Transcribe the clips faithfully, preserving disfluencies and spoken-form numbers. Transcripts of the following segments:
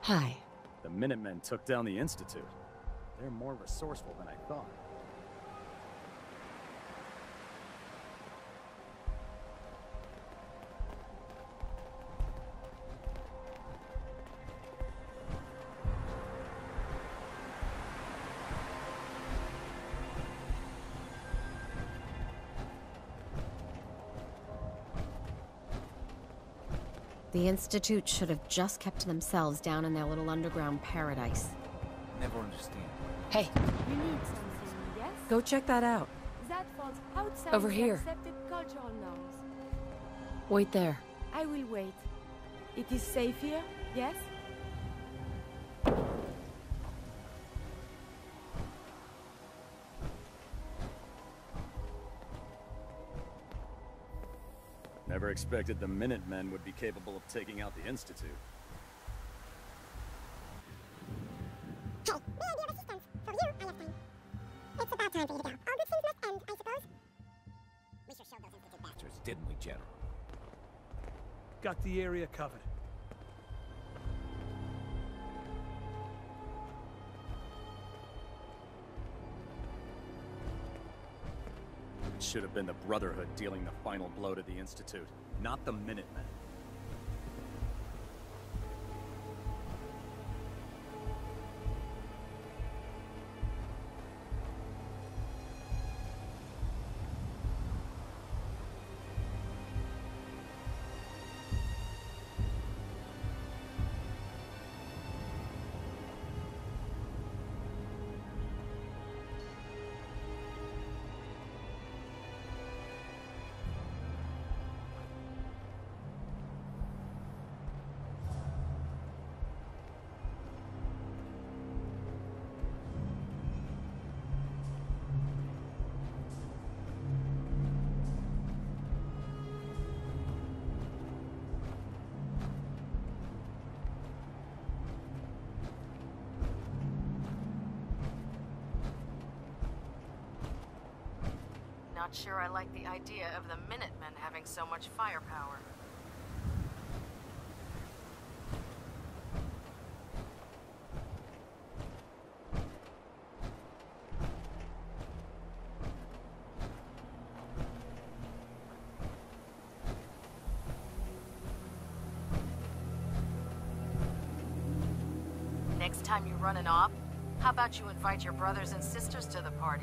Hi. The Minutemen took down the Institute. They're more resourceful than I thought. The Institute should have just kept to themselves down in their little underground paradise. Never understand. Hey, You need something, yes? go check that out. That falls outside Over the here. accepted cultural norms. Wait there. I will wait. It is safe here, yes? Never expected the Minutemen would be capable of taking out the Institute. Hey, may I be of assistance? For you, I have time. It's about time for you to go. All good things must end, I suppose. We should show those Institute bastards. Didn't we, General? Got the area covered. It should have been the Brotherhood dealing the final blow to the Institute, not the Minutemen. Not sure I like the idea of the Minutemen having so much firepower. Next time you run an op, how about you invite your brothers and sisters to the party?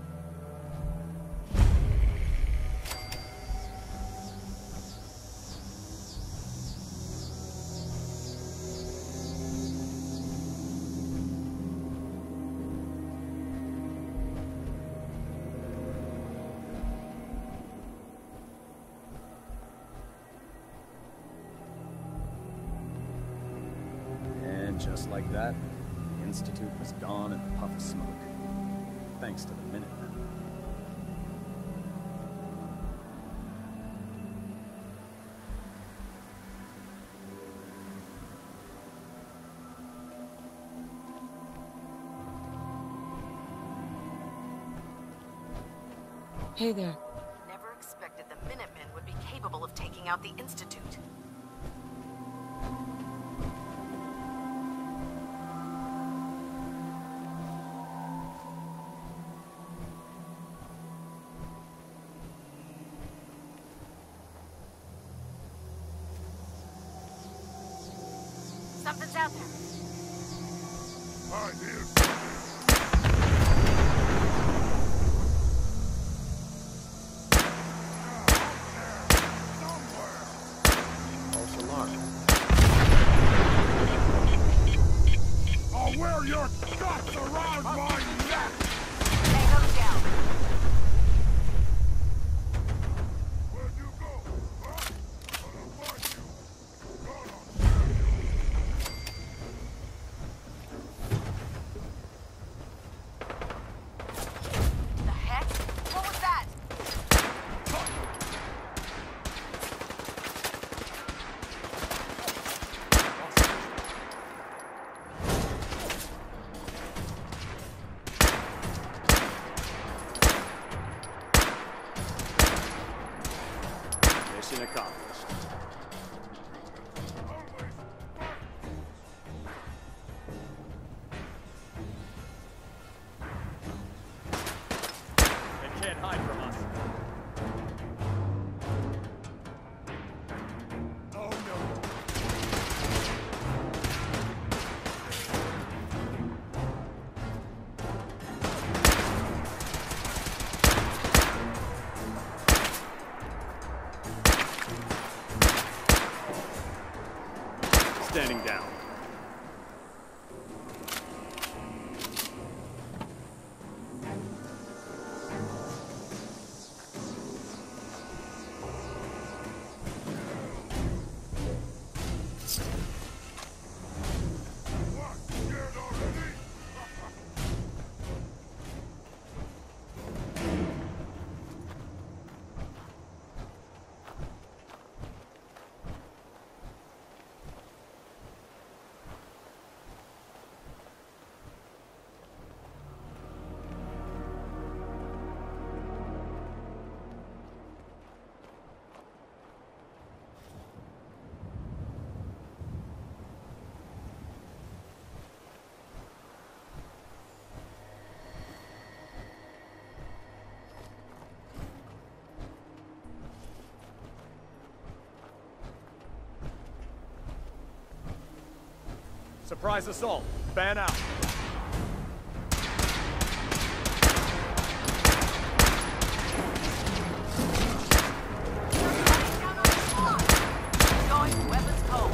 And just like that, the Institute was gone in a puff of smoke. Thanks to the Minutemen. Hey there. Never expected the Minutemen would be capable of taking out the Institute. Something's out there. Hi, dude. False alarm. I'll wear your guts around my neck! Tango down. Where'd you go? Huh? I'll find you. Gone on. The heck? What was that? Surprise assault. Fan out. Going weapons home.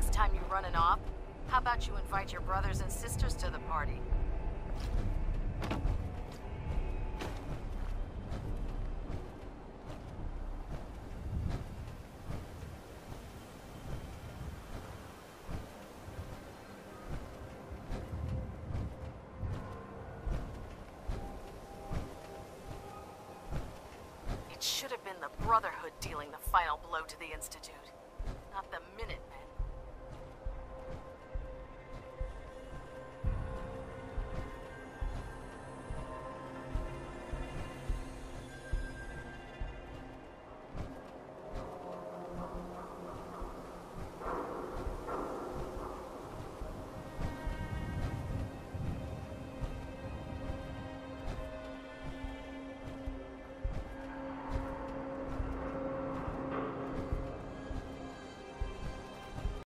next time you're running off, how about you invite your brothers and sisters to the party? It should have been the Brotherhood dealing the final blow to the Institute, not the Minutemen.